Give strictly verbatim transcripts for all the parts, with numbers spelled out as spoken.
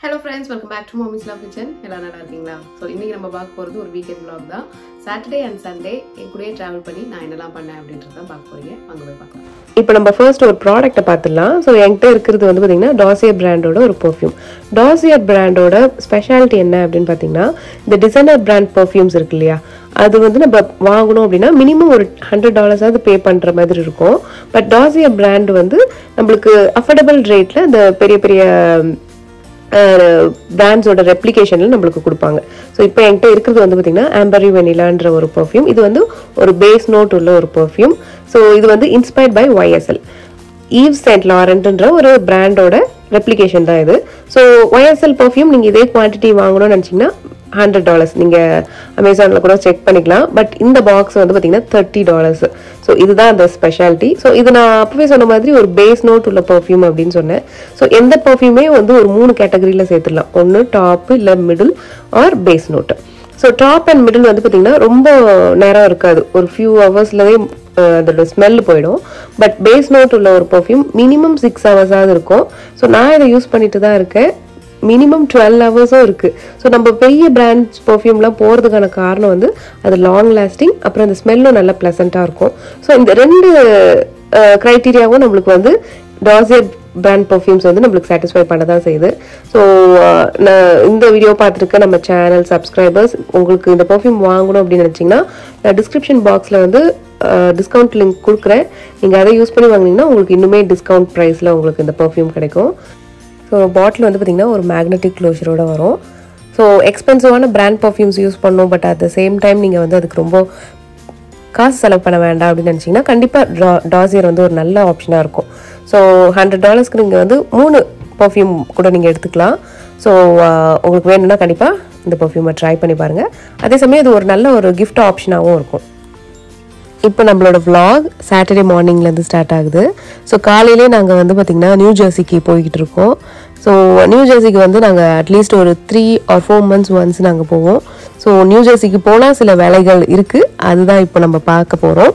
Hello friends, welcome back to Mommy's Love Kitchen. எல்லாரும் நல்லா இருக்கீங்களா? So இன்னைக்கு நம்ம பார்க்க போறது ஒரு வீக்கெண்ட் vlog தான். Saturday and Sunday என் கூடயே டிராவல் பண்ணி நான் என்னலாம் பண்ணேன் அப்படின்றத தான் பார்க்க போறீங்க. வாங்க போய் பார்க்கலாம். இப்போ நம்ம ஃபர்ஸ்ட் ஒரு ப்ராடக்ட்டை பார்த்துடலாம். ஸோ என்கிட்ட இருக்கிறது வந்து பார்த்தீங்கன்னா Dossier பிராண்டோட ஒரு பெர்ஃப்யூம். Dossier பிராண்டோட ஸ்பெஷாலிட்டி என்ன அப்படின்னு பார்த்தீங்கன்னா, இந்த டிசைனர் பிராண்ட் பெர்ஃப்யூம்ஸ் இருக்கு இல்லையா, அது வந்து நம்ம வாங்கணும் அப்படின்னா மினிமம் ஒரு ஹண்ட்ரட் டாலர்ஸாவது பே பண்ணுற மாதிரி இருக்கும். பட் Dossier பிராண்ட் வந்து நம்மளுக்கு அஃபோர்டபுள் ரேட்டில் இந்த பெரிய பெரிய பிராண்ட்ஸோட ரெப்ளிகேஷனில் நம்மளுக்கு கொடுப்பாங்க. ஸோ இப்போ என்கிட்ட இருக்கிறது வந்து பார்த்தீங்கன்னா ஆம்பரி வெனிலான்ற ஒரு பெர்ஃப்யூம். இது வந்து ஒரு பேஸ் நோட் உள்ள ஒரு பெர்ஃப்யூம். ஸோ இது வந்து inspired by YSL, Yves Saint லாரண்ட்ன்ற ஒரு பிராண்டோட ரெப்ளிகேஷன் தான் இது. ஸோ ஒய்எஸ்எல் பெர்ஃப்யூம் நீங்கள் இதே குவான்டிட்டி வாங்கணும்னு நினச்சிங்கன்னா ஹண்ட்ரட் டாலர்ஸ் நீங்கள் அமேசானில் கூட செக் பண்ணிக்கலாம். பட் இந்த பாக்ஸ் வந்து பார்த்தீங்கன்னா தேர்ட்டி டாலர்ஸ். ஸோ இதுதான் அந்த ஸ்பெஷாலிட்டி. ஸோ இது நான் அப்பவே சொன்ன மாதிரி ஒரு பேஸ் நோட் உள்ள பெர்ஃப்யூம் அப்படின்னு சொன்னேன். ஸோ எந்த பெர்ஃப்யூமே வந்து ஒரு மூணு கேட்டகரியில் சேர்த்துடலாம். ஒன்று டாப்பு, இல்லை middle or base note. So top and middle வந்து பார்த்தீங்கன்னா ரொம்ப நேரம் இருக்காது, ஒரு ஃபியூ ஹவர்ஸ்லவே அதோட ஸ்மெல் போயிடும். பட் பேஸ் நோட் உள்ள ஒரு பெர்ஃப்யூம் மினிமம் சிக்ஸ் ஹவர்ஸாவது இருக்கும். ஸோ நான் இதை யூஸ் பண்ணிட்டு தான் இருக்கேன். மினிமம் டுவெல் ஹவர்ஸும் இருக்குது. ஸோ நம்ம பெரிய பிராண்ட்ஸ் பெர்ஃப்யூம்லாம் போகிறதுக்கான காரணம் வந்து அது லாங் லாஸ்டிங், அப்புறம் அந்த ஸ்மெல்லும் நல்லா ப்ளசண்ட்டாக இருக்கும். ஸோ இந்த ரெண்டு க்ரைட்டீரியாவும் நம்மளுக்கு வந்து Dossier பிராண்ட் பெர்ஃப்யூம்ஸ் வந்து நம்மளுக்கு சாட்டிஸ்ஃபை பண்ண தான் செய்யுது. ஸோ நான் இந்த வீடியோ பார்த்துருக்க நம்ம சேனல் சப்ஸ்கிரைபர்ஸ், உங்களுக்கு இந்த பெர்ஃப்யூம் வாங்கணும் அப்படின்னு நினச்சிங்கன்னா நான் டிஸ்கிரிப்ஷன் பாக்ஸில் வந்து டிஸ்கவுண்ட் லிங்க் கொடுக்குறேன். நீங்கள் அதை யூஸ் பண்ணி வாங்கினீங்கன்னா உங்களுக்கு இன்னுமே டிஸ்கவுண்ட் ப்ரைஸில் உங்களுக்கு இந்த பெர்ஃப்யூம் கிடைக்கும். ஸோ பாட்டில் வந்து பார்த்திங்கன்னா ஒரு மேக்னெட்டிக் க்ளோஷரோடு வரும். ஸோ எக்ஸ்பென்சிவான பிராண்ட் பர்ஃப்யூம்ஸ் யூஸ் பண்ணணும், but at the same time நீங்கள் வந்து அதுக்கு ரொம்ப காசு செலவு பண்ண வேண்டாம் அப்படின்னு நினச்சிங்கன்னா கண்டிப்பாக Dossier வந்து ஒரு நல்ல ஆப்ஷனாக இருக்கும். ஸோ ஹண்ட்ரட் டாலர்ஸ்க்கு நீங்கள் வந்து மூணு பர்ஃப்யூம் கூட நீங்கள் எடுத்துக்கலாம். ஸோ உங்களுக்கு வேணும்னா கண்டிப்பாக இந்த பர்ஃப்யூமை ட்ரை பண்ணி பாருங்கள். அதே சமயம் இது ஒரு நல்ல ஒரு கிஃப்ட் ஆப்ஷனாகவும் இருக்கும். இப்போ நம்மளோட vlog சாட்டர்டே மார்னிங்லேருந்து ஸ்டார்ட் ஆகுது. ஸோ காலையிலே நாங்கள் வந்து பார்த்திங்கன்னா நியூ ஜெர்சிக்கு போய்கிட்டு இருக்கோம். ஸோ நியூ ஜெர்சிக்கு வந்து நாங்கள் அட்லீஸ்ட் ஒரு three or four months once நாங்கள் போவோம். ஸோ நியூ ஜெர்சிக்கு போனால் சில வேலைகள் இருக்குது, அதுதான் இப்போ நம்ம பார்க்க போகிறோம்.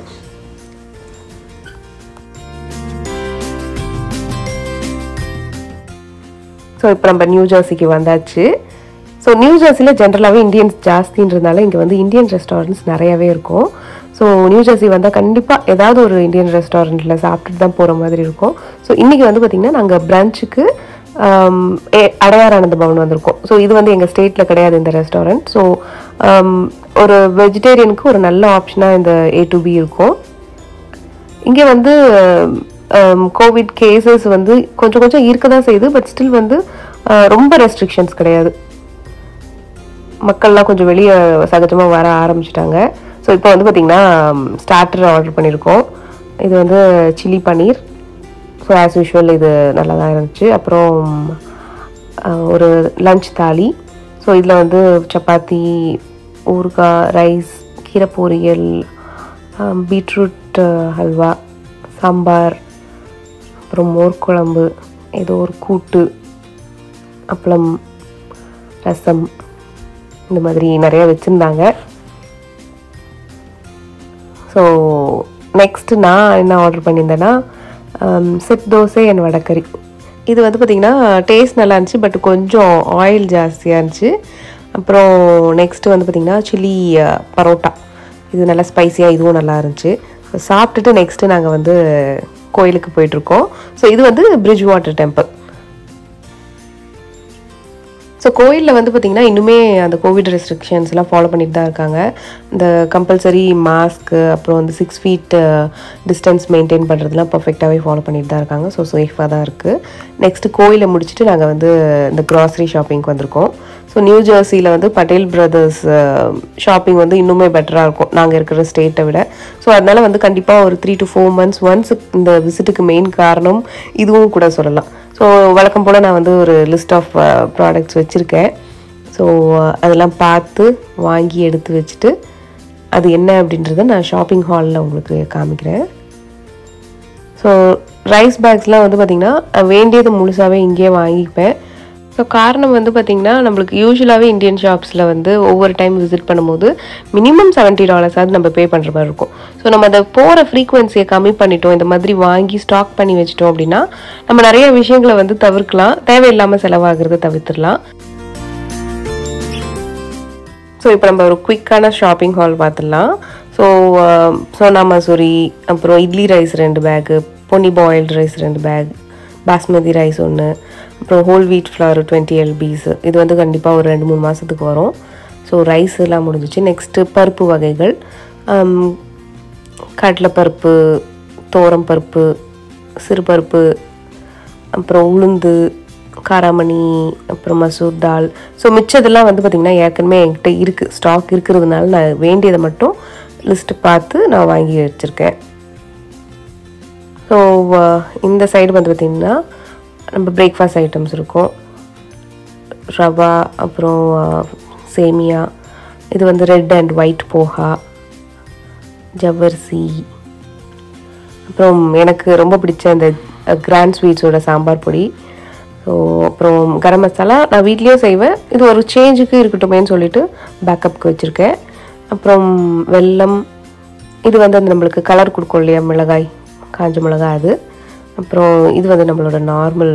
ஸோ இப்போ நம்ம நியூ ஜெர்சிக்கு வந்தாச்சு. ஸோ நியூ ஜெர்சியில் ஜென்ரலாகவே இந்தியன்ஸ் ஜாஸ்தின்றதுனால இங்கே வந்து இந்தியன் ரெஸ்டாரண்ட்ஸ் நிறையாவே இருக்கும். ஸோ நியூ ஜெர்சி வந்தால் கண்டிப்பாக ஏதாவது ஒரு இந்தியன் ரெஸ்டாரண்ட்டில் சாப்பிட்டுட்டு தான் போகிற மாதிரி இருக்கும். ஸோ இன்றைக்கி வந்து பார்த்திங்கன்னா நாங்கள் பிரஞ்சுக்கு அடையார் ஆனந்த பவன் வந்திருக்கோம். ஸோ இது வந்து எங்கள் ஸ்டேட்டில் கிடையாது இந்த ரெஸ்டாரண்ட். ஸோ ஒரு வெஜிடேரியனுக்கு ஒரு நல்ல ஆப்ஷனாக இந்த ஏ டு பி இருக்கும். இங்கே வந்து கோவிட் கேசஸ் வந்து கொஞ்சம் கொஞ்சம் இருக்க தான் செய்யுது, பட் ஸ்டில் வந்து ரொம்ப ரெஸ்ட்ரிக்ஷன்ஸ் கிடையாது. மக்கள்லாம் கொஞ்சம் வெளியே சகஜமாக வர ஆரம்பிச்சிட்டாங்க. ஸோ இப்போ வந்து பார்த்திங்கன்னா ஸ்டார்டர் ஆர்டர் பண்ணியிருக்கோம். இது வந்து chilli paneer. So as usual இது நல்லா தான் இருந்துச்சு. அப்புறம் ஒரு லஞ்ச் தாலி. ஸோ இதில் வந்து சப்பாத்தி, ஊறுகாய், ரைஸ், கீரை பொரியல், பீட்ரூட் ஹல்வா, சாம்பார், அப்புறம் மோர் குழம்பு, ஏதோ ஒரு கூட்டு, அப்பளம், ரசம், இந்த மாதிரி நிறையா வச்சுருந்தாங்க. ஸோ நெக்ஸ்ட்டு நான் என்ன ஆர்டர் பண்ணியிருந்தேன்னா செட் தோசை அண்ட் வடக்கறி. இது வந்து பார்த்திங்கன்னா டேஸ்ட் நல்லா இருந்துச்சு, பட் கொஞ்சம் ஆயில் ஜாஸ்தியாக இருந்துச்சு. அப்புறம் நெக்ஸ்ட்டு வந்து பார்த்திங்கன்னா சில்லி பரோட்டா. இது நல்லா ஸ்பைஸியாக, இதுவும் நல்லா இருந்துச்சு. ஸோ சாப்பிட்டுட்டு நெக்ஸ்ட்டு நாங்கள் வந்து கோயிலுக்கு போயிட்டுருக்கோம். ஸோ இது வந்து பிரிட்ஜ் வாட்டர் டெம்பிள். ஸோ கோயிலில் வந்து பார்த்திங்கன்னா இன்னுமே அந்த கோவிட் ரெஸ்ட்ரிக்ஷன்ஸ்லாம் ஃபாலோ பண்ணிட்டு தான் இருக்காங்க. இந்த கம்பல்சரி மாஸ்க்கு, அப்புறம் வந்து சிக்ஸ் ஃபீட் டிஸ்டன்ஸ் மெயின்டைன் பண்ணுறதுலாம் பர்ஃபெக்டாகவே ஃபாலோ பண்ணிட்டு தான் இருக்காங்க. ஸோ சேஃபாக தான் இருக்குது. நெக்ஸ்ட்டு கோயிலை முடிச்சுட்டு நாங்கள் வந்து இந்த க்ராசரி ஷாப்பிங்க்கு வந்திருக்கோம். ஸோ நியூ ஜெர்சியில் வந்து பட்டேல் பிரதர்ஸ் ஷாப்பிங் வந்து இன்னுமே பெட்டராக இருக்கும் நாங்கள் இருக்கிற ஸ்டேட்டை விட. ஸோ அதனால் வந்து கண்டிப்பாக ஒரு three to four months once இந்த விசிட்டுக்கு மெயின் காரணம் இதுவும் கூட சொல்லலாம். ஸோ வழக்கம் போல் நான் வந்து ஒரு லிஸ்ட் ஆஃப் ப்ராடக்ட்ஸ் வச்சுருக்கேன். ஸோ அதெல்லாம் பார்த்து வாங்கி எடுத்து வச்சுட்டு அது என்ன அப்படின்றத நான் ஷாப்பிங் ஹாலில் உங்களுக்கு காமிக்கிறேன். ஸோ ரைஸ் பேக்ஸ்லாம் வந்து பார்த்திங்கன்னா வேண்டியது முழுசாகவே இங்கேயே வாங்கிப்பேன். ஸோ காரணம் வந்து பார்த்திங்கன்னா நம்மளுக்கு யூஸ்வலாகவே இந்தியன் ஷாப்ஸில் வந்து ஒவ்வொரு டைம் விசிட் பண்ணும்போது மினிமம் செவன்ட்டி டாலர்ஸாவது நம்ம பே பண்ணுற மாதிரி இருக்கும். ஸோ நம்ம அதை போகிற ஃப்ரீக்வன்சியை கம்மி பண்ணிட்டோம், இந்த மாதிரி வாங்கி ஸ்டாக் பண்ணி வச்சிட்டோம் அப்படின்னா நம்ம நிறைய விஷயங்களை வந்து தவிர்க்கலாம், தேவையில்லாமல் செலவாகிறத தவிர்த்துடலாம். ஸோ இப்போ நம்ம ஒரு குயிக்கான ஷாப்பிங் ஹால் பார்த்துடலாம். ஸோ சோனா மசூரி, அப்புறம் இட்லி ரைஸ் ரெண்டு பேக்கு, பொன்னி பாயில்டு ரைஸ் ரெண்டு பேக், பாஸ்மதி ரைஸ் ஒன்று, அப்புறம் whole wheat flower twenty lbs. இது வந்து கண்டிப்பாக ஒரு ரெண்டு மூணு மாதத்துக்கு வரும். ஸோ ரைஸ் எல்லாம் முடிஞ்சிச்சு. நெக்ஸ்ட்டு பருப்பு வகைகள், கடலைப்பருப்பு, தோரம் பருப்பு, சிறுபருப்பு, அப்புறம் உளுந்து, காராமணி, அப்புறம் மசூர் தால். ஸோ மிச்சதெல்லாம் வந்து பார்த்திங்கன்னா ஏற்கனவே என்கிட்ட இருக்குது, ஸ்டாக் இருக்கிறதுனால நான் வேண்டியதை மட்டும் லிஸ்ட்டு பார்த்து நான் வாங்கி வச்சுருக்கேன். ஸோ இந்த சைடு வந்து பார்த்திங்கன்னா நம்ம பிரேக்ஃபாஸ்ட் ஐட்டம்ஸ் இருக்கும். ரவா, அப்புறம் சேமியா, இது வந்து ரெட் அண்ட் ஒயிட் போஹா, ஜவ்வரிசி, அப்புறம் எனக்கு ரொம்ப பிடிச்ச அந்த கிராண்ட் ஸ்வீட்ஸோட சாம்பார் பொடி. ஸோ அப்புறம் கரம் மசாலா நான் வீட்லேயும் செய்வேன், இது ஒரு சேஞ்சுக்கு இருக்கட்டுமேன்னு சொல்லிட்டு பேக்கப்புக்கு வச்சுருக்கேன். அப்புறம் வெல்லம், இது வந்து அந்த நம்மளுக்கு கலர் கொடுக்கும் இல்லையா, மிளகாய், காஞ்ச மிளகா அது. அப்புறம் இது வந்து நம்மளோட நார்மல்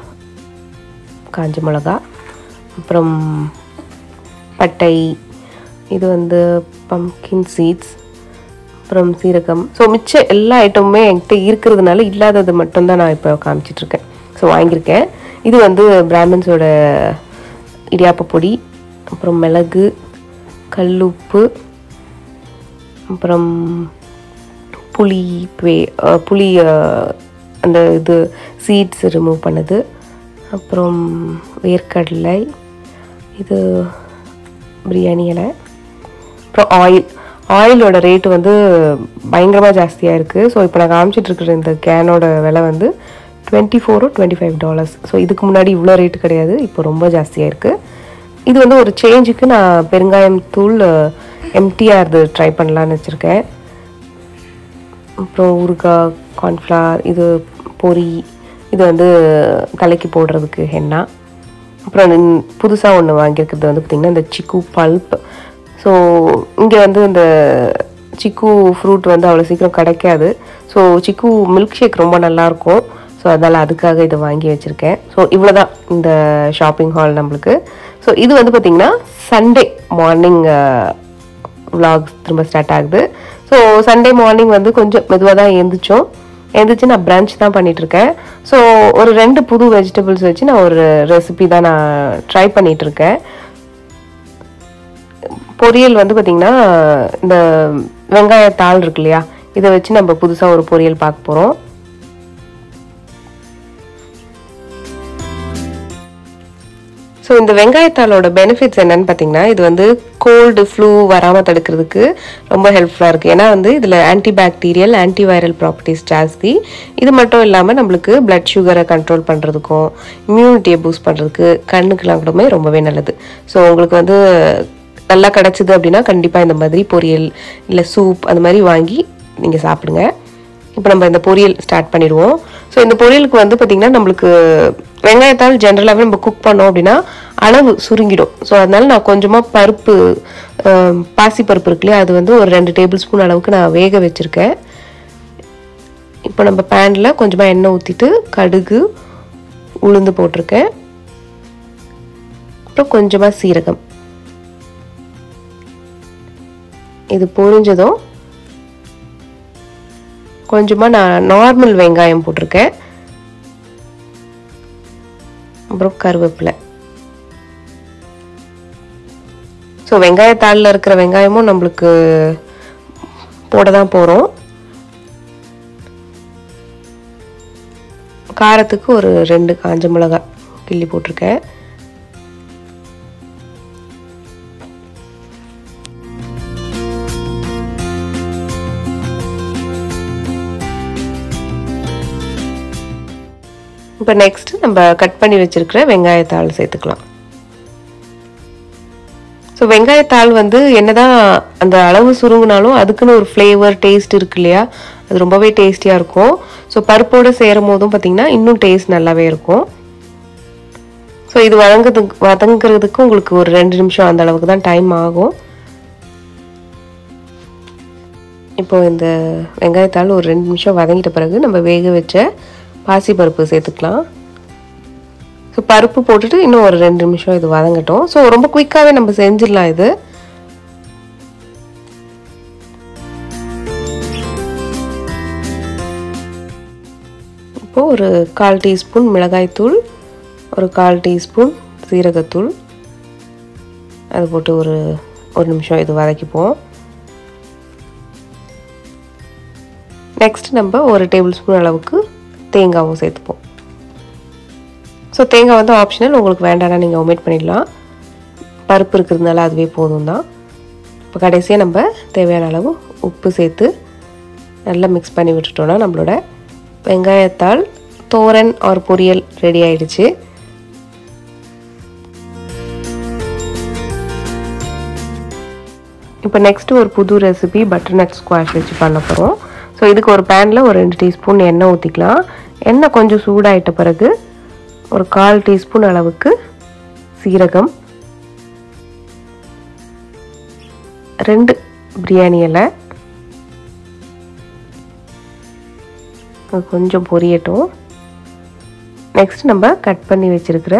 காஞ்ச மிளகா. அப்புறம் பட்டை, இது வந்து பம்கின் சீட்ஸ், அப்புறம் சீரகம். ஸோ மிச்ச எல்லா ஐட்டமுமே என்கிட்ட இருக்கிறதுனால இல்லாதது மட்டும்தான் நான் இப்போ காமிச்சிட்ருக்கேன். ஸோ வாங்கியிருக்கேன். இது வந்து பிராமின்ஸோட இடியாப்ப பொடி, அப்புறம் மிளகு, கல்லுப்பு, அப்புறம் புளி பே புளி அந்த இது சீட்ஸ் ரிமூவ் பண்ணுது, அப்புறம் வேர்க்கடலை, இது பிரியாணி இலை, அப்புறம் ஆயில். ஆயிலோட ரேட்டு வந்து பயங்கரமாக ஜாஸ்தியாக இருக்குது. ஸோ இப்போ நான் காமிச்சிட்ருக்கிற இந்த கேனோட விலை வந்து டுவெண்ட்டி ஃபோரோ டுவெண்ட்டி ஃபைவ் டாலர்ஸ். ஸோ இதுக்கு முன்னாடி இவ்வளோ ரேட்டு கிடையாது, இப்போ ரொம்ப ஜாஸ்தியாக இருக்குது. இது வந்து ஒரு சேஞ்சுக்கு நான் பெருங்காயம் தூள் எம்டிஆர் இது ட்ரை பண்ணலான்னு வச்சுருக்கேன். அப்புறம் ஊறுகாய், கார்ன்ஃப்ளவர், இது பொரி, இது வந்து தலைக்கு போடுறதுக்கு ஹென்னா. அப்புறம் புதுசாக ஒன்று வாங்கியிருக்கிறது வந்து பார்த்திங்கன்னா இந்த சிக்கு பல்ப். ஸோ இங்கே வந்து இந்த சிக்கு ஃப்ரூட் வந்து அவ்வளோ சீக்கிரம் கிடைக்காது. ஸோ சிக்கு மில்க் ஷேக் ரொம்ப நல்லாயிருக்கும். ஸோ அதனால் அதுக்காக இதை வாங்கி வச்சுருக்கேன். ஸோ இவ்வளோ தான் இந்த ஷாப்பிங் ஹால் நம்மளுக்கு. ஸோ இது வந்து பார்த்திங்கன்னா சண்டே மார்னிங் விலாக் திரும்ப ஸ்டார்ட் ஆகுது. ஸோ சண்டே மார்னிங் வந்து கொஞ்சம் மெதுவாக தான் எழுந்திரிச்சோம். எழுந்திரிச்சு நான் பிரஞ்ச் தான் பண்ணிகிட்ருக்கேன். ஸோ ஒரு ரெண்டு புது வெஜிடபிள்ஸ் வச்சு நான் ஒரு ரெசிபி தான் நான் ட்ரை பண்ணிகிட்ருக்கேன். பொரியல் வந்து பார்த்திங்கன்னா இந்த வெங்காயத்தாள் இருக்கு இல்லையா, இதை வச்சு நம்ம புதுசாக ஒரு பொரியல் பார்க்க போகிறோம். ஸோ இந்த வெங்காயத்தாளோட பெனிஃபிட்ஸ் என்னன்னு பார்த்தீங்கன்னா, இது வந்து கோல்டு ஃப்ளூ வராமல் தடுக்கிறதுக்கு ரொம்ப ஹெல்ப்ஃபுல்லாக இருக்குது. ஏன்னா வந்து இதில் anti bacterial, anti viral properties ஜாஸ்தி. இது மட்டும் இல்லாமல் நம்மளுக்கு பிளட் சுகரை கண்ட்ரோல் பண்ணுறதுக்கும், இம்யூனிட்டியை பூஸ்ட் பண்ணுறதுக்கு, கண்ணுக்கெல்லாம் கூடமே ரொம்பவே நல்லது. ஸோ உங்களுக்கு வந்து நல்லா கிடச்சிது அப்படின்னா கண்டிப்பாக இந்த மாதிரி பொரியல் இல்லை சூப் அந்த மாதிரி வாங்கி நீங்கள் சாப்பிடுங்க. இப்போ நம்ம இந்த பொரியல் ஸ்டார்ட் பண்ணிடுவோம். ஸோ இந்த பொரியலுக்கு வந்து பார்த்திங்கன்னா நம்மளுக்கு வெங்காயத்தால் ஜென்ரலாகவே நம்ம குக் பண்ணோம் அப்படின்னா அளவு சுருங்கிடும். ஸோ அதனால நான் கொஞ்சமாக பருப்பு, பாசி பருப்பு இருக்கு இல்லையா, அது வந்து ஒரு ரெண்டு டேபிள் ஸ்பூன் அளவுக்கு நான் வேக வச்சுருக்கேன். இப்போ நம்ம பேனில் கொஞ்சமாக எண்ணெய் ஊற்றிட்டு கடுகு, உளுந்து போட்டிருக்கேன். அப்புறம் கொஞ்சமாக சீரகம். இது பொரிஞ்சதும் கொஞ்சமாக நான் நார்மல் வெங்காயம் போட்டிருக்கேன். அப்புறம் கருவேப்பிலை. ஸோ வெங்காயத்தாளில் இருக்கிற வெங்காயமும் நம்மளுக்கு போட தான் போகிறோம். காரத்துக்கு ஒரு ரெண்டு காஞ்ச மிளகாய் கிள்ளி போட்டிருக்கேன். இப்போ நெக்ஸ்ட் நம்ம கட் பண்ணி வச்சிருக்கிற வெங்காயத்தாள் சேர்த்துக்கலாம். ஸோ வெங்காயத்தாள் வந்து என்னதான் அந்த அளவு சுருங்கினாலும் அதுக்குன்னு ஒரு ஃப்ளேவர், டேஸ்ட் இருக்கு இல்லையா, அது ரொம்பவே டேஸ்டியாக இருக்கும். ஸோ பருப்போடு சேரும் போதும் பார்த்திங்கன்னா இன்னும் டேஸ்ட் நல்லாவே இருக்கும். ஸோ இது வதங்கிறதுக்கு வதங்கிறதுக்கு உங்களுக்கு ஒரு ரெண்டு நிமிஷம் அந்த அளவுக்கு தான் டைம் ஆகும். இப்போ இந்த வெங்காயத்தால் ஒரு ரெண்டு நிமிஷம் வதங்கிட்ட பிறகு நம்ம வேக வச்ச பாசிப்பருப்பு சேர்த்துக்கலாம். ஸோ பருப்பு போட்டுட்டு இன்னும் ஒரு ரெண்டு நிமிஷம் இது வதங்கட்டும். ஸோ ரொம்ப குயிக்காகவே நம்ம செஞ்சிடலாம் இது. இப்போது ஒரு கால் டீஸ்பூன் மிளகாய்த்தூள், ஒரு கால் டீஸ்பூன் சீரகத்தூள் அது போட்டு ஒரு ஒரு நிமிஷம் இது வதக்கிப்போம். நெக்ஸ்ட் நம்ம ஒரு டேபிள் ஸ்பூன் அளவுக்கு தேங்காவும் சேர்த்துப்போம். ஸோ தேங்காய் வந்து ஆப்ஷனல், உங்களுக்கு வேண்டாம்னா நீங்கள் ஒமிட் பண்ணிடலாம். பருப்பு இருக்கிறதுனால அதுவே போதும் தான். இப்போ கடைசியாக நம்ம தேவையான அளவு உப்பு சேர்த்து நல்லா மிக்ஸ் பண்ணி விட்டுட்டோன்னா நம்மளோட வெங்காயத்தால் தோரன் ஆர் பொரியல் ரெடி ஆயிடுச்சு. இப்போ நெக்ஸ்ட்டு ஒரு புது ரெசிபி பட்டர்நட் ஸ்குவாஷ் வச்சு பண்ண போகிறோம். ஸோ இதுக்கு ஒரு பேனில் ஒரு ரெண்டு டீஸ்பூன் எண்ணெய் ஊற்றிக்கலாம். எண்ணெய் கொஞ்சம் சூடாயிட்ட பிறகு ஒரு கால் டீஸ்பூன் அளவுக்கு சீரகம், ரெண்டு பிரியாணி இலை, கொஞ்சம் பொரியட்டும். நெக்ஸ்ட் நம்ம கட் பண்ணி வச்சிருக்கிற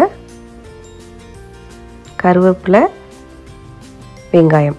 கருவேப்பிலை, வெங்காயம்.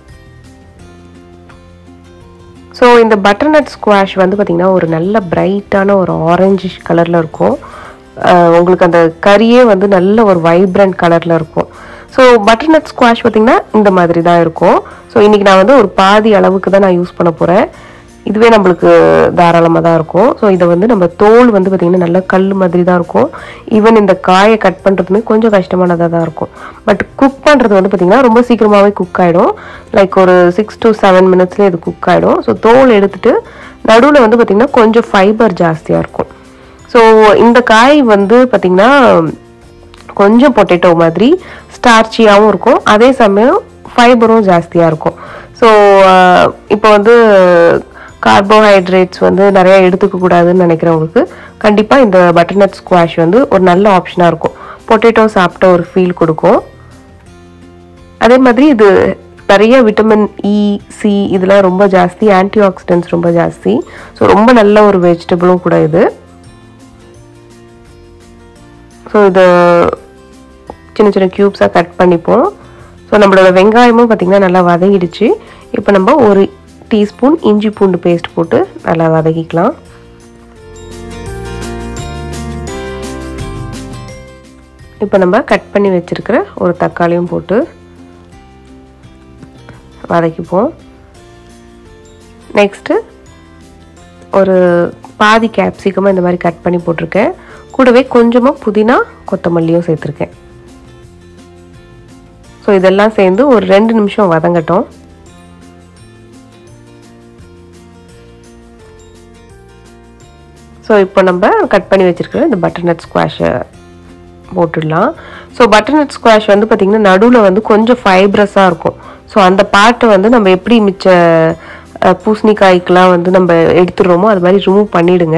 ஸோ இந்த பட்டர்நட் ஸ்குவாஷ் வந்து பார்த்திங்கன்னா ஒரு நல்ல பிரைட்டான ஒரு ஆரஞ்சிஷ் கலரில் இருக்கும். உங்களுக்கு அந்த கறியே வந்து நல்ல ஒரு வைப்ரண்ட் கலரில் இருக்கும். ஸோ பட்டர்நட் ஸ்குவாஷ் பார்த்திங்கன்னா இந்த மாதிரி தான் இருக்கும். ஸோ இன்றைக்கி நான் வந்து ஒரு பாதி அளவுக்கு தான் நான் யூஸ் பண்ண போகிறேன். இதுவே நம்மளுக்கு தாராளமாக தான் இருக்கும். ஸோ இதை வந்து நம்ம தோல் வந்து பார்த்திங்கன்னா நல்லா கல் மாதிரி தான் இருக்கும். ஈவன் இந்த காயை கட் பண்ணுறதுமே கொஞ்சம் கஷ்டமானதாக தான் இருக்கும். பட் குக் பண்ணுறது வந்து பார்த்திங்கன்னா ரொம்ப சீக்கிரமாகவே குக் ஆகிடும். லைக் ஒரு சிக்ஸ் டு செவன் மினிட்ஸ்லேயே இது குக் ஆகிடும். ஸோ தோல் எடுத்துகிட்டு நடுவில் வந்து பார்த்திங்கன்னா கொஞ்சம் ஃபைபர் ஜாஸ்தியாக இருக்கும். ஸோ இந்த காய் வந்து பார்த்திங்கன்னா கொஞ்சம் பொட்டேட்டோ மாதிரி ஸ்டார்ச்சியாகவும் இருக்கும், அதே சமயம் ஃபைபரும் ஜாஸ்தியாக இருக்கும். ஸோ இப்போ வந்து கார்போஹைட்ரேட்ஸ் வந்து நிறையா எடுத்துக்கக்கூடாதுன்னு நினைக்கிறவங்களுக்கு கண்டிப்பாக இந்த பட்டர்நட் ஸ்குவாஷ் வந்து ஒரு நல்ல ஆப்ஷனாக இருக்கும். பொட்டேட்டோ சாப்பிட்ட ஒரு ஃபீல் கொடுக்கும். அதே மாதிரி இது நிறைய விட்டமின் இ, சி இதெல்லாம் ரொம்ப ஜாஸ்தி, ஆன்டி ஆக்சிடென்ட்ஸ் ரொம்ப ஜாஸ்தி. ஸோ ரொம்ப நல்ல ஒரு வெஜிடபிளும் கூட இது. ஸோ இதை சின்ன சின்ன க்யூப்ஸாக கட் பண்ணிப்போம். ஸோ நம்மளோட வெங்காயமும் பார்த்திங்கன்னா நல்லா வதங்கிடுச்சு. இப்போ நம்ம ஒரு டீஸ்பூன் இஞ்சி பூண்டு பேஸ்ட் போட்டு நல்லா வதக்கிக்கலாம். இப்போ நம்ம கட் பண்ணி வச்சுருக்கிற ஒரு தக்காளியும் போட்டு வதக்கிப்போம். நெக்ஸ்ட்டு ஒரு பாதி கேப்சிகமாக இந்த மாதிரி கட் பண்ணி போட்டிருக்கேன். கூடவே கொஞ்சமாக புதினா கொத்தமல்லியும் சேர்த்துருக்கேன். ஸோ இதெல்லாம் சேர்ந்து ஒரு ரெண்டு நிமிஷம் வதங்கட்டும். ஸோ இப்போ நம்ம கட் பண்ணி வச்சுருக்கிற இந்த பட்டர்நட் ஸ்குவாஷை போட்டுடலாம். ஸோ பட்டர்நட் ஸ்குவாஷ் வந்து பார்த்திங்கன்னா நடுவில் வந்து கொஞ்சம் ஃபைப்ரஸாக இருக்கும். ஸோ அந்த பார்ட்டை வந்து நம்ம எப்படி மிச்ச பூசணிக்காய்க்கெலாம் வந்து நம்ம எடுத்துடுறோமோ அது மாதிரி ரிமூவ் பண்ணிவிடுங்க.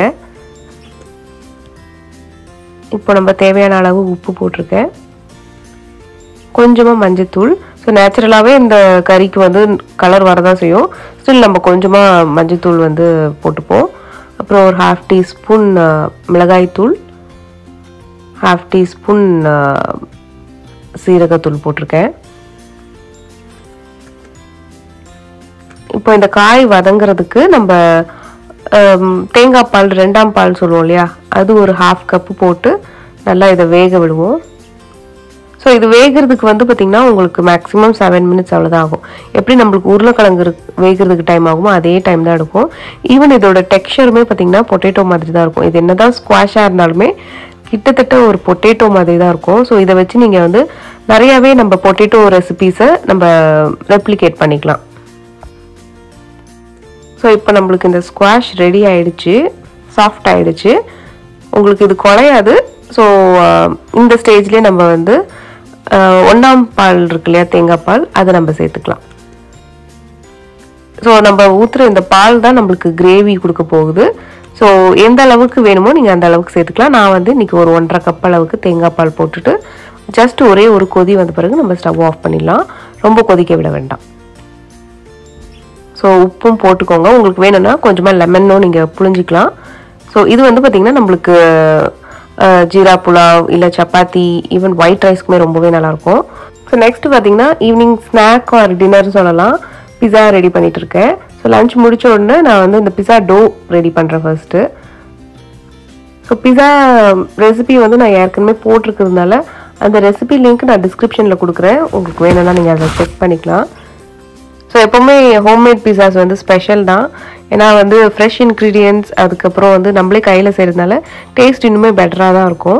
இப்போ நம்ம தேவையான அளவு உப்பு போட்டிருக்கேன், கொஞ்சமாக மஞ்சத்தூள். ஸோ நேச்சுரலாகவே இந்த கறிக்கு வந்து கலர் வரதான் செய்யும். ஸ்டில் நம்ம கொஞ்சமாக மஞ்சத்தூள் வந்து போட்டுப்போம். அப்புறம் ஒரு ஹாஃப் டீஸ்பூன் மிளகாய்த்தூள், ஹாஃப் டீஸ்பூன் சீரகத்தூள் போட்டிருக்கேன். இப்போ இந்த காய் வதங்கிறதுக்கு நம்ம தேங்காய் பால், ரெண்டாம் பால் சொல்லுவோம் இல்லையா, அது ஒரு ஹாஃப் கப்பு போட்டு நல்லா இதை வேக விடுவோம். ஸோ இது வேகிறதுக்கு வந்து பார்த்திங்கன்னா உங்களுக்கு மேக்ஸிமம் செவன் மினிட்ஸ் அவ்வளோதான் ஆகும். எப்படி நம்மளுக்கு உருளைக்கிழங்கு வேகிறதுக்கு டைம் ஆகுமோ அதே டைம் தான் எடுக்கும். ஈவன் இதோட டெக்ஸ்சருமே பார்த்திங்கன்னா பொட்டேட்டோ மாதிரி தான் இருக்கும். இது என்ன தான் ஸ்குவாஷாக இருந்தாலுமே கிட்டத்தட்ட ஒரு பொட்டேட்டோ மாதிரி தான் இருக்கும். ஸோ இதை வச்சு நீங்கள் வந்து நிறையாவே நம்ம பொட்டேட்டோ ரெசிபீஸை நம்ம ரெப்ளிகேட் பண்ணிக்கலாம். ஸோ இப்போ நம்மளுக்கு இந்த ஸ்குவாஷ் ரெடி ஆகிடுச்சு, சாஃப்ட் ஆகிடுச்சு. உங்களுக்கு இது குறையாது. ஸோ இந்த ஸ்டேஜ்லேயே நம்ம வந்து ஒன்றாம் பால் இருக்கு இல்லையா, தேங்காய் பால், அதை நம்ம சேர்த்துக்கலாம். ஸோ நம்ம ஊற்றுற இந்த பால் தான் நம்மளுக்கு கிரேவி கொடுக்க போகுது. ஸோ எந்த அளவுக்கு வேணுமோ நீங்கள் அந்த அளவுக்கு சேர்த்துக்கலாம். நான் வந்து இன்றைக்கி ஒரு ஒன்றரை கப் அளவுக்கு தேங்காய் பால் போட்டுட்டு ஜஸ்ட் ஒரே ஒரு கொதி வந்த பிறகு நம்ம ஸ்டவ் ஆஃப் பண்ணிடலாம். ரொம்ப கொதிக்க விட வேண்டாம். ஸோ உப்பும் போட்டுக்கோங்க. உங்களுக்கு வேணும்னா கொஞ்சமாக லெமனும் நீங்கள் புழிஞ்சிக்கலாம். ஸோ இது வந்து பார்த்திங்கன்னா நம்மளுக்கு ஜீரா புலாவ் இல்லை சப்பாத்தி ஈவன் ஒயிட் ரைஸ்க்குமே ரொம்பவே நல்லாயிருக்கும். ஸோ நெக்ஸ்ட்டு பார்த்திங்கன்னா ஈவினிங் ஸ்நாக் ஆர் டின்னர் சொல்லலாம். பிஸா ரெடி பண்ணிகிட்டு இருக்கேன். ஸோ லன்ச் முடிச்ச உடனே நான் வந்து இந்த பிஸா டோ ரெடி பண்ணுறேன் ஃபர்ஸ்ட்டு. ஸோ பிஸா ரெசிபி வந்து நான் ஏற்கனவே போட்டிருக்கிறதுனால அந்த ரெசிபி லிங்க் நான் டிஸ்கிரிப்ஷனில் கொடுக்குறேன். உங்களுக்கு வேணும்னா நீங்கள் அதை செக் பண்ணிக்கலாம். ஸோ எப்போவுமே ஹோம்மேட் பிஸாஸ் வந்து ஸ்பெஷல் தான். ஏன்னா வந்து ஃப்ரெஷ் இன்க்ரீடியன்ட்ஸ் அதுக்கப்புறம் வந்து நம்மளே கையில் செய்கிறதுனால டேஸ்ட் இன்னுமே பெட்டராக தான் இருக்கும்.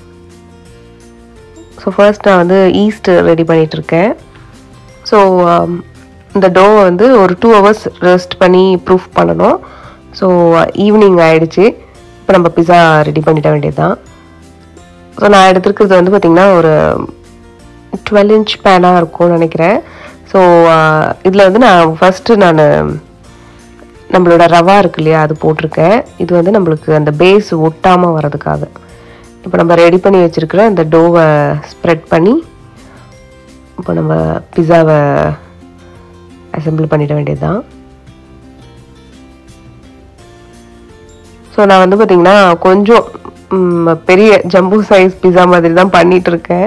ஸோ ஃபர்ஸ்ட் நான் வந்து ஈஸ்ட் ரெடி பண்ணிகிட்ருக்கேன். ஸோ இந்த டோ வந்து ஒரு டூ ஹவர்ஸ் ரெஸ்ட் பண்ணி ப்ரூஃப் பண்ணணும். ஸோ ஈவினிங் ஆகிடுச்சு. இப்போ நம்ம பிஸா ரெடி பண்ணிட வேண்டியது தான். ஸோ நான் எடுத்துருக்கிறது வந்து பார்த்திங்கன்னா ஒரு டுவெல் இன்ச் பேனாக இருக்கும்னு நினைக்கிறேன். ஸோ இதில் வந்து நான் ஃபஸ்ட்டு நான் நம்மளோட ரவா இருக்கு இல்லையா அது போட்டிருக்கேன். இது வந்து நம்மளுக்கு அந்த பேஸ் ஒட்டாமல் வர்றதுக்காக. இப்போ நம்ம ரெடி பண்ணி வச்சுருக்கிற இந்த டோவை ஸ்ப்ரெட் பண்ணி இப்போ நம்ம பிஸாவை அசெம்பிள் பண்ணிட வேண்டியது தான். ஸோ நான் வந்து பார்த்திங்கன்னா கொஞ்சம் பெரிய ஜம்பு சைஸ் பிஸா மாதிரி தான் பண்ணிகிட்ருக்கேன்.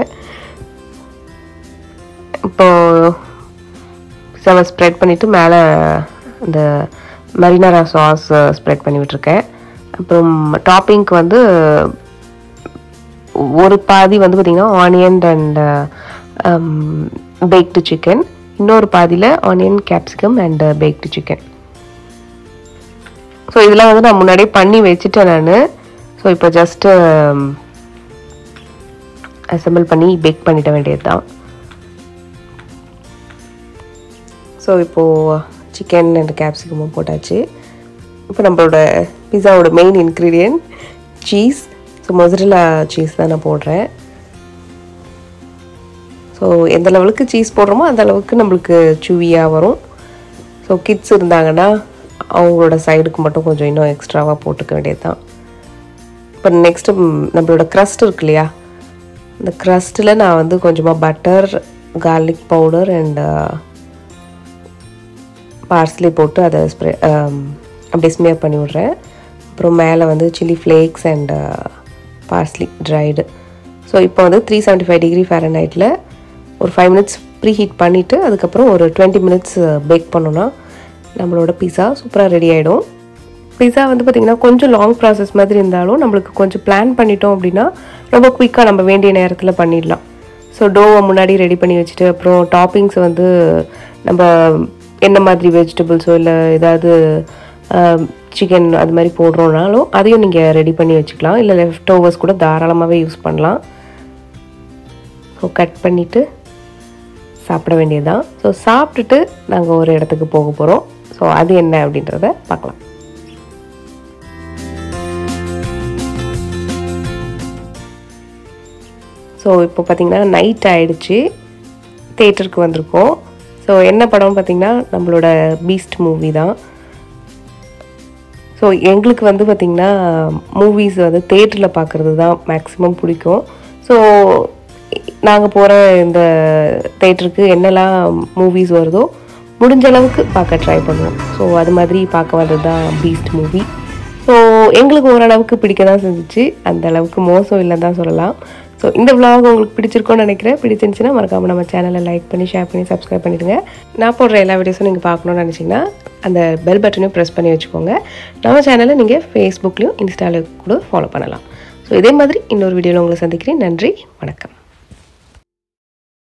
இப்போது பிஸாவை ஸ்ப்ரெட் பண்ணிவிட்டு மேலே இந்த மரினாரா சாஸ் ஸ்ப்ரெட் பண்ணி விட்டுருக்கேன். அப்புறம் டாப்பிங்க்கு வந்து ஒரு பாதி வந்து பார்த்திங்கன்னா ஆனியன் அண்ட் பேக்டு சிக்கன், இன்னொரு பாதியில் onion capsicum and baked chicken. So இதெல்லாம் வந்து நான் முன்னாடியே பண்ணி வச்சுட்டேன் நான். ஸோ இப்போ ஜஸ்ட்டு அசெம்பிள் பண்ணி பேக் பண்ணிட வேண்டியது தான். ஸோ இப்போது சிக்கன் அண்ட் கேப்சிகமும் போட்டாச்சு. இப்போ நம்மளோட பிஸாவோட main ingredient cheese. So mozzarella cheese தான் நான் போடுறேன். ஸோ எந்த லெவலுக்கு சீஸ் போடுறோமோ அந்த அளவுக்கு நம்மளுக்கு சுவியாக வரும். ஸோ கிட்ஸ் இருந்தாங்கன்னா அவங்களோட சைடுக்கு மட்டும் கொஞ்சம் இன்னும் எக்ஸ்ட்ராவாக போட்டுக்க வேண்டியது தான். இப்போ நெக்ஸ்ட்டு நம்மளோட க்ரஸ்ட் இருக்கு இல்லையா, இந்த க்ரஸ்ட்டில் நான் வந்து கொஞ்சமாக butter, garlic powder and parsley போட்டு அதை ஸ்ப்ரெ அப்படியே ஸ்மியர் பண்ணி விட்றேன். அப்புறம் மேலே வந்து chilli flakes and parsley dried. So இப்போ வந்து த்ரீ செவன்ட்டி ஃபைவ் டிகிரி ஃபேரன்ஹைட்டில் ஒரு ஃபைவ் மினிட்ஸ் ப்ரீ ஹீட் பண்ணிவிட்டு அதுக்கப்புறம் ஒரு டுவெண்ட்டி மினிட்ஸ் பேக் பண்ணோன்னா நம்மளோட பிஸா சூப்பராக ரெடி ஆகிடும். பிஸா வந்து பார்த்திங்கன்னா கொஞ்சம் லாங் ப்ராசஸ் மாதிரி இருந்தாலும் நம்மளுக்கு கொஞ்சம் பிளான் பண்ணிட்டோம் அப்படின்னா ரொம்ப குயிக்காக நம்ம வேண்டிய நேரத்தில் பண்ணிடலாம். ஸோ டோவை முன்னாடி ரெடி பண்ணி வச்சுட்டு அப்புறம் டாப்பிங்ஸ் வந்து நம்ம என்ன மாதிரி வெஜிடபிள்ஸோ இல்லை ஏதாவது சிக்கன் அது மாதிரி போடுறோன்னாலும் அதையும் நீங்கள் ரெடி பண்ணி வச்சுக்கலாம். இல்லை லெஃப்ட் ஓவர்ஸ் கூட தாராளமாகவே யூஸ் பண்ணலாம். ஸோ கட் பண்ணிவிட்டு சாப்பிட வேண்டியது தான். ஸோ சாப்பிட்டுட்டு நாங்கள் ஒரு இடத்துக்கு போக போகிறோம். ஸோ அது என்ன அப்படின்றத பார்க்கலாம். ஸோ இப்போ பார்த்திங்கன்னா நைட் ஆகிடுச்சு, தேட்டருக்கு வந்திருக்கோம். ஸோ என்ன படம் பார்த்திங்கன்னா நம்மளோட பீஸ்ட் மூவி தான். ஸோ எங்களுக்கு வந்து பார்த்திங்கன்னா மூவிஸ் வந்து தேட்டரில் பார்க்குறது தான் மேக்ஸிமம் பிடிக்கும். ஸோ நாங்கள் போகிற இந்த தேட்டருக்கு என்னெல்லாம் மூவிஸ் வருதோ முடிஞ்ச அளவுக்கு பார்க்க ட்ரை பண்ணுவோம். ஸோ அது மாதிரி பார்க்க வந்தது தான் பீஸ்ட் மூவி. ஸோ எங்களுக்கு ஓரளவுக்கு பிடிக்க தான் செஞ்சிச்சு, அந்த அளவுக்கு மோசம் இல்லைன்னு தான் சொல்லலாம். ஸோ இந்த விலாக் உங்களுக்கு பிடிச்சிருக்கோன்னு நினைக்கிறேன். பிடிச்சிருந்துச்சுன்னா மறக்காமல் நம்ம சேனலை லைக் பண்ணி ஷேர் பண்ணி சப்ஸ்கிரைப் பண்ணிவிடுங்க. நான் போடுற எல்லா வீடியோஸும் நீங்கள் பார்க்கணுன்னு நினச்சிங்கன்னா அந்த பெல் பட்டனையும் ப்ரெஸ் பண்ணி வச்சுக்கோங்க. நம்ம சேனலை நீங்கள் ஃபேஸ்புக்லேயும் இன்ஸ்டாலையும் கூட ஃபாலோ பண்ணலாம். ஸோ இதே மாதிரி இன்னொரு வீடியோவில் உங்களை சந்திக்கிறேன். நன்றி, வணக்கம்.